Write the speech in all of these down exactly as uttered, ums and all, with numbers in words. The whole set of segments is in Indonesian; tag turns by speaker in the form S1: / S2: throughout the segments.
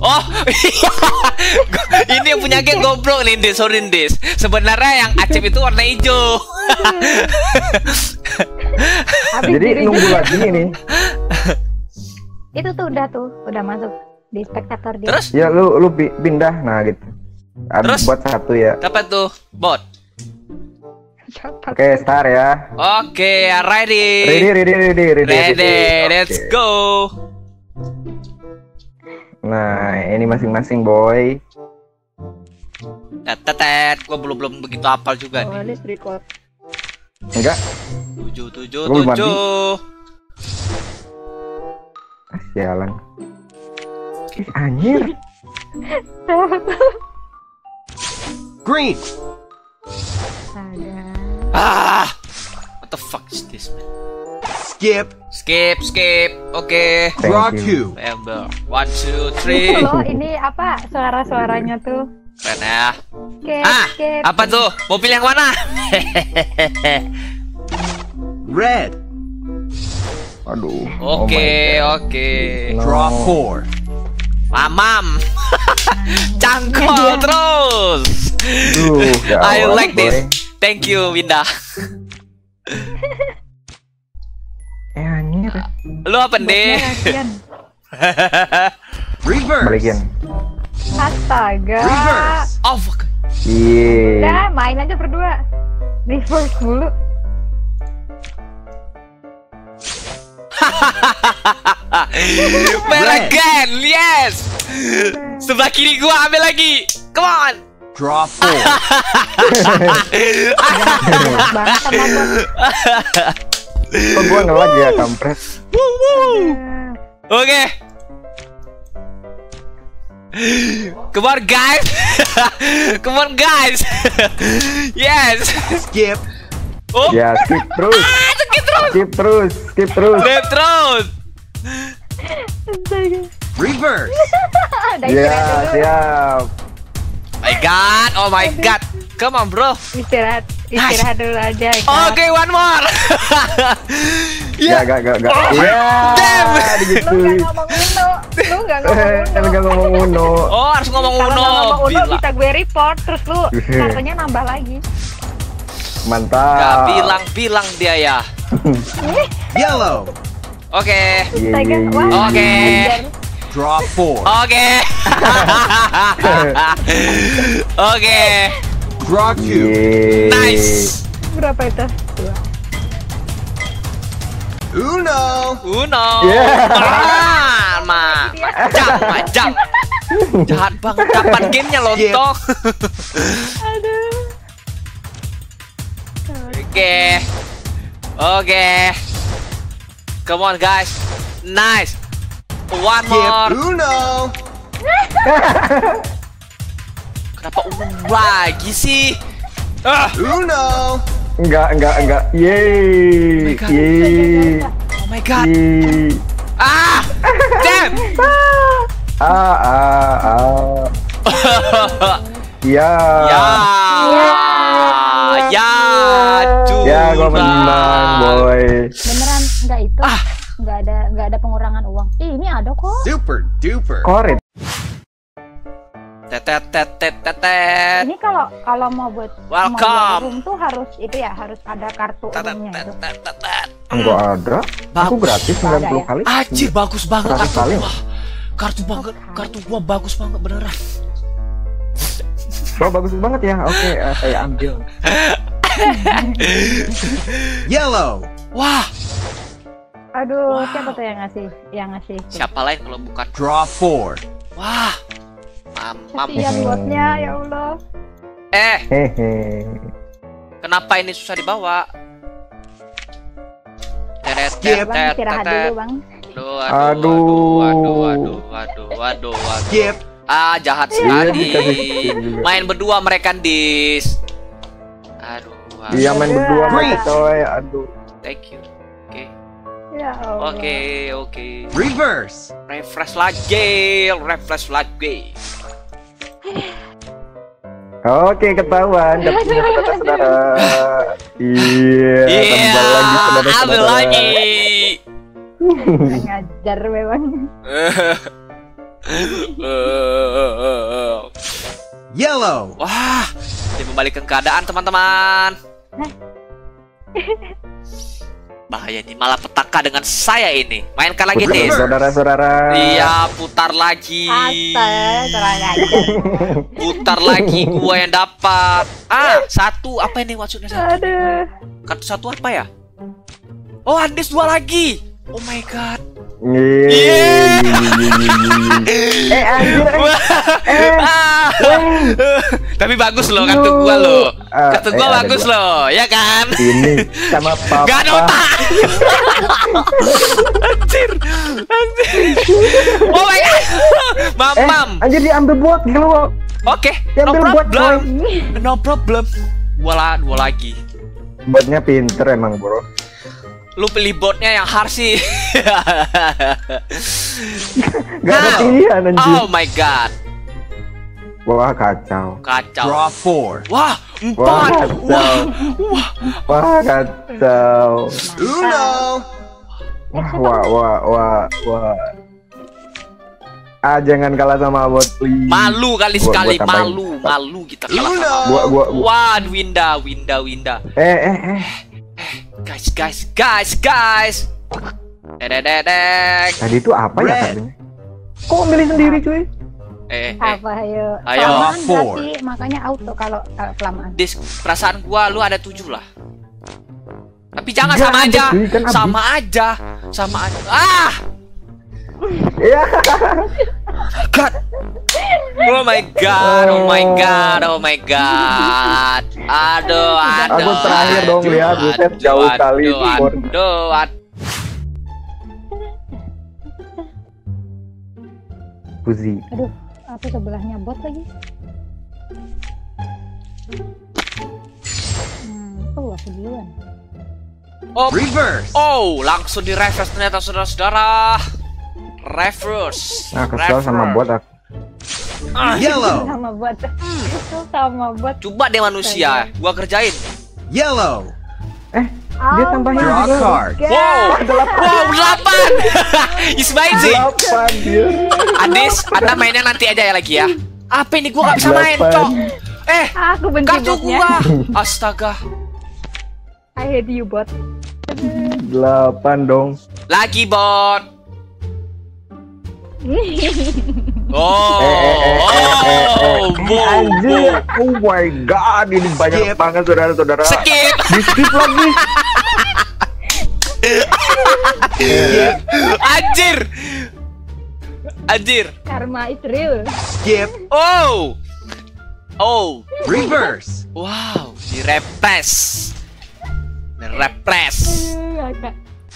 S1: Oh, iya. Ini yang punya geng goblok nih, Des. Sorry, Des. Sebenarnya yang Acip itu warna hijau.
S2: Jadi nunggu lagi nih.
S3: Itu tuh udah tuh, udah masuk di spektator dia.
S1: Terus?
S2: Ya lu lu pindah, nah gitu. Ada
S1: Terus?
S2: buat satu ya.
S1: Dapat tuh, bot.
S2: Oke, start ya.
S1: Oke, ready.
S2: Ready, ready, ready, ready.
S1: Ready, let's
S2: Oke.
S1: go.
S2: Nah, ini masing-masing boy.
S1: Tetet, gua belum belum begitu hafal juga
S3: Oh,
S1: nih.
S3: list record.
S2: Enggak?
S1: Tujuh, tujuh,
S2: Gua belum mati.
S1: tujuh.
S2: Ah, sialan. Ih, anjir.
S4: Green.
S3: Ada.
S1: Ah, what the fuck is this, man?
S4: Skip.
S1: Skip, skip. Oke.
S4: Draw
S2: Thank
S4: two.
S2: you.
S1: Remember. One, two, three.
S3: Itu loh, ini apa suara-suaranya tuh?
S1: Keren ya.
S3: Skip,
S1: Ah,
S3: skip.
S1: apa tuh? Mobil yang mana?
S4: Red.
S2: Aduh. oh my
S1: Oke,
S2: God.
S1: oke.
S2: No.
S4: Draw four.
S1: Mamam. Cangkol terus.
S2: Duh,
S1: I
S2: gawat,
S1: like
S2: boy.
S1: this. Thank you, Winda.
S2: Eh, anjir.
S1: Lu apa deh?
S3: Kasian.
S4: Reverse.
S2: Balikin.
S3: Astaga.
S4: Reverse.
S1: Oh, fuck.
S2: Iya.
S3: Udah, main aja berdua. Reverse mulu.
S1: Main again, yes. Sebelah kiri gua ambil lagi. Come on.
S4: Draw four.
S3: Banget banget sama bot.
S2: Kok gua ngelag ya, kampret.
S1: Oke. Come on, guys. Come on, guys. Yes.
S4: Skip.
S1: Oh,
S2: Ya, skip terus.
S1: ah, sakit terus.
S2: Skip terus, skip terus.
S1: Left terus.
S3: Astaga.
S4: Reverse.
S3: Udah
S2: Ya,
S3: istirahat dulu.
S2: siap.
S1: My God, oh my God. Come on, bro.
S3: Istirahat, istirahat dulu aja.
S1: Oke, one more.
S2: Ya, gak, gak, gak. Ya,
S1: Damn.
S3: Lu nggak
S2: digituin.
S3: ngomong Uno, lu nggak
S2: Eh,
S3: ngomong
S2: kan
S3: Uno.
S2: gak ngomong Uno.
S1: Oh, harus ngomong
S3: Kalau
S1: Uno.
S3: nggak ngomong Uno
S1: Bila.
S3: bisa gue report, terus lu kartunya nambah lagi.
S2: Mantap.
S1: Gak bilang-bilang dia ya.
S4: Yellow.
S1: Oke.
S2: Iya,
S3: Astaga,
S2: iya,
S3: wah.
S2: iya.
S1: Oke.
S3: Ajar.
S4: Draw four.
S1: Oke. Oke.
S4: Draw two.
S2: Yeay.
S1: Nice.
S3: Berapa itu? Dua.
S4: Uno.
S1: Uno.
S2: Yeah.
S1: Ah, ma. Majang, majang. Jahat banget. Kapan gamenya lontong?
S3: Aduh.
S1: Oke. Oke. Come on, guys. Nice. One
S4: Skip.
S1: more.
S4: Uno.
S1: Kenapa uno lagi sih? Ah.
S4: Uno.
S2: Enggak, enggak, enggak. Yeay.
S1: God.
S2: Yeay.
S1: Oh my God.
S2: Yeay.
S1: Ah. Damn.
S2: Ah, ah, ah. Ya.
S1: Ya. Ya.
S2: Ya, gua
S1: curang.
S2: menang, boy.
S3: Beneran nggak itu?
S1: Ah.
S3: Nggak ada, nggak ada pengurangan uang. Ih, ini ada kok.
S4: Super duper.
S2: Korit.
S1: Tetet tetet tetet.
S3: Ini kalau kalau mau buat
S1: Welcome.
S3: mau buat room tuh harus itu ya, harus ada kartu
S1: Tetet
S3: roomnya itu.
S1: tetet tetet.
S2: Enggak ada. Aku
S1: Bagus.
S2: gratis sembilan puluh kali.
S1: Anjir, bagus banget
S2: Seratus
S1: kartu
S2: kali.
S1: gua. Kartu banget, kartu gua bagus banget beneran.
S2: Oh, bagus banget ya. Oke, eh, saya ambil.
S4: Yellow.
S1: Wah,
S3: Aduh,
S1: Wow.
S3: siapa tuh yang ngasih? Yang ngasih.
S1: siapa lain kalau bukan?
S4: Draw four.
S1: Wah, mamam.
S3: Kasihan botnya, ya Allah.
S1: Eh,
S2: Hehe.
S1: kenapa ini susah dibawa? Teret,
S4: Skip.
S1: teret,
S3: Bang, istirahat
S1: teret.
S3: dulu, Bang.
S1: Aduh,
S2: Aduh.
S1: aduh, aduh, aduh, aduh, aduh, aduh.
S4: Skip.
S1: Ah, jahat
S2: Iya,
S1: sekali.
S2: dikasih skip juga.
S1: Main berdua mereka dis. Aduh, aduh.
S2: Iya, main berdua sama
S4: Great.
S2: coy. Aduh.
S1: Thank you. Oke,
S3: Ya Allah.
S1: oke, oke.
S4: Reverse.
S1: Refresh lagi, refresh lagi.
S2: Oke, ketahuan. Kartunya saudara-saudara. Iya, tambah lagi saudara-saudara.
S1: ambil lagi.
S3: Ngajar memang.
S4: Yellow.
S1: Wah, dia membalikkan keadaan teman-teman. Bahaya nih, malah petaka dengan saya ini. Mainkan lagi
S2: Putar,
S1: nih.
S2: saudara-saudara.
S1: Iya, putar lagi.
S3: Astaga, terang aja.
S1: Putar lagi, gua yang dapat. Ah, satu. Apa ini maksudnya satu?
S3: Aduh.
S1: Kartu satu apa ya? Oh, Andis dua lagi. Oh my god.
S2: Yeay. Eh anjir. Eh.
S1: Ah. Tapi bagus loh kartu gua loh.
S2: Ah,
S1: Kartu
S2: eh,
S1: gua
S2: ada
S1: bagus
S2: gua.
S1: loh, ya kan?
S2: Ini sama papa.
S1: Gak ada otak. Anjir. Anjir. Oh my god. Mam,
S2: Eh,
S1: mam.
S2: anjir diambil buat gitu loh.
S1: Oke, no
S2: Diambil buat
S1: problem.
S2: coy.
S1: No problem. Dua, la dua lagi.
S2: Buatnya pinter emang, bro.
S1: Lu pilih botnya yang hard sih.
S2: Gak ada pilihan anjir.
S1: Oh my god.
S2: Wah, kacau.
S1: Kacau.
S4: Draw four.
S1: Wah,
S2: Wah,
S1: empat.
S2: kacau.
S1: Wah, wah.
S2: Wah, kacau.
S4: Uno.
S2: Wah, wah, wah, wah, wah. Ah, jangan kalah sama bot, please.
S1: Malu kali
S2: Gua-
S1: sekali,
S2: gua tambahin.
S1: malu, malu kita kalah
S4: Uno.
S1: sama.
S2: Gua, gua, gua.
S1: Wah, Winda, Winda, Winda.
S2: Eh, eh, eh.
S1: Guys, guys, guys, guys. Dedededek.
S2: Tadi itu apa ya
S4: Red.
S2: katanya? Kok milih sendiri, cuy?
S1: Eh, eh.
S3: Apa ayo?
S1: Ayo.
S3: Kelamaan
S4: Four.
S3: berarti, makanya auto kalau kalau kelamaan.
S1: Dis, perasaan gua lu ada tujuh lah. Tapi jangan
S2: Nggak
S1: sama
S2: ada,
S1: aja.
S2: cuy, kan habis.
S1: Sama aja. Sama aja. Ah!
S2: Iya.
S1: God. Oh my god, oh my god, oh my god. Aduh, aduh.
S2: Aku terakhir dong
S1: aduh,
S2: lihat, buset,
S1: aduh,
S2: jauh
S1: aduh,
S2: kali,
S1: Aduh,
S2: Bor.
S1: aduh, aduh.
S2: Puzi.
S3: Aduh, apa sebelahnya bot lagi? Hmm, oh aku duluan.
S1: Oh,
S4: Reverse.
S1: oh, langsung di reverse ternyata saudara-saudara. Reverse.
S2: Nah, kesel sama
S1: Reverse.
S2: bot aku.
S1: Ah,
S4: Yellow.
S3: Sama bot. Itu sama bot.
S1: coba deh manusia, gua kerjain.
S4: Yellow.
S2: Eh, dia tambahin
S4: Draw a
S2: juga.
S4: card.
S1: Wow, wow, delapan. Ismail sih.
S2: Delapan dia.
S1: Adis, Anda mainnya nanti aja ya lagi ya. Apa ini gua nggak bisa main,
S2: Delapan.
S1: cok. Eh,
S3: Aku benci
S1: kartu
S3: botnya.
S1: gua. Astaga.
S3: I hate you bot.
S2: Delapan dong.
S1: Lagi bot. Oh,
S2: Eh, eh, eh, eh, eh, eh.
S1: oh, boom,
S2: Anjir.
S1: boom.
S2: Oh my god, ini banyak
S4: Skip.
S2: banget saudara-saudara.
S1: Skip.
S2: Di skip lagi.
S1: Anjir. Anjir.
S3: Karma is real.
S4: Skip.
S1: Oh. Oh.
S4: Reverse.
S1: Wow, direpres. Direpres.
S3: Aduh, agak.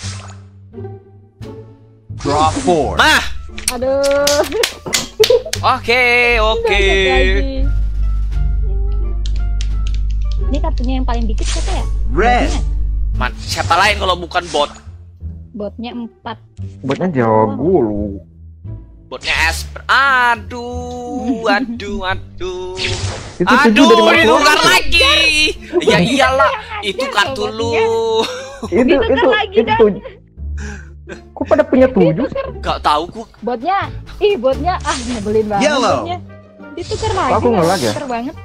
S4: Draw four.
S1: Mah.
S3: Aduh.
S1: Oke, oke.
S3: Dapet lagi. Ini kartunya yang paling dikit siapa ya?
S4: Red.
S3: Botnya.
S1: Man, siapa lain kalau bukan bot?
S3: Botnya empat.
S2: Botnya jago lu.
S1: Botnya Esper. Aduh, aduh, aduh.
S2: Itu tujuh
S1: Aduh,
S2: dari mana
S1: ditukar
S2: keluar?
S1: lagi. Ya iyalah, itu kartu lu.
S2: Itu
S3: Ditukar
S2: itu
S3: lagi,
S2: itu
S3: Dan.
S2: tujuh. Kok pada punya tujuh?
S1: Gak tahu gua.
S3: Botnya, ih botnya ah nyebelin banget.
S4: Yellow.
S3: Botnya. Ditukar lagi.
S2: Aku ngelag ya?
S3: Pinter banget.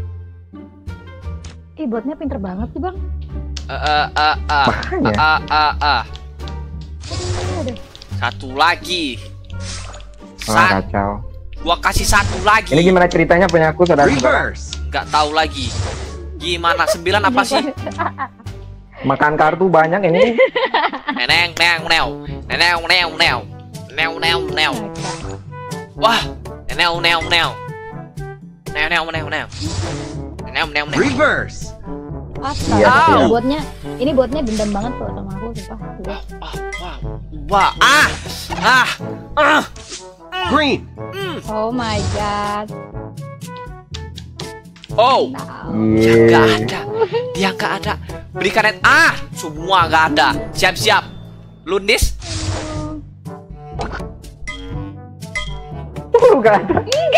S3: Ih botnya pinter banget sih bang.
S1: Eh, eh, eh, eh.
S2: Makanya.
S1: Ah, ah, ah.
S3: Aduh, aduh.
S1: Satu lagi.
S2: Wah,
S1: Sa
S2: kacau.
S1: gua kasih satu lagi.
S2: Ini gimana ceritanya punya aku saudara-saudara?
S4: Reverse.
S1: Nggak tahu lagi. Gimana? Sembilan apa sih?
S2: Makan kartu banyak ini.
S1: Neneng, neneng, neo, neneng, neo, neo, neo, neo, neo. Wah, neo, neo, neo, neo, neo, neo, neo, neo, neo, neo.
S4: Reverse.
S3: Astaga,
S2: Iya,
S3: ini
S1: iya.
S3: botnya, ini botnya dendam banget tuh sama aku, sumpah. Gua.
S1: Wah, wah, wah, ah, ah, ah.
S4: Green.
S3: Oh my god.
S1: Oh,
S3: Nah,
S1: dia nggak
S2: Yeay.
S1: ada, dia nggak ada. Berikan net, ah, semua nggak ada. Siap-siap, Lundis.
S2: Tuh, gak ada.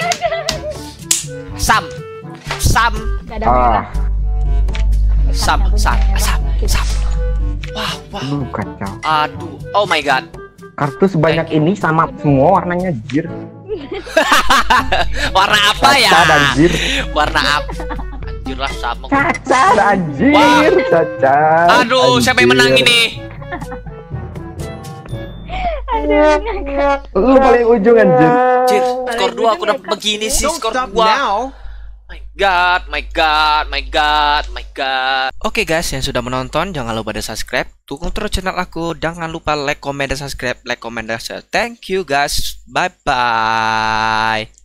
S1: Sam, Sam,
S3: gak ada
S2: Ah,
S3: merah.
S1: Sam,
S3: Karena
S1: Sam,
S3: punya
S1: Sam,
S3: merah.
S1: Sam. Wah, wah,
S2: aduh kacau.
S1: aduh, oh my god.
S2: Kartu sebanyak ini sama semua warnanya jir.
S1: Warna apa ya?
S2: Cacat, anjir.
S1: Warna apa? Anjir lah sama.
S2: Cacat anjir,
S1: Wah.
S2: cacat.
S1: Aduh, siapa yang menang
S2: anjir.
S1: ini?
S3: Aduh,
S2: Lu paling ujung anjir.
S1: Anjir, skor dua aku dapat begini sih,
S4: Don't
S1: skor
S4: stop
S1: dua.
S4: now.
S1: My god, my god, my god, my god. Oke guys, yang sudah menonton jangan lupa di subscribe, dukung terus channel aku, jangan lupa like, comment, dan subscribe, like, comment, dan share. Thank you guys, bye bye.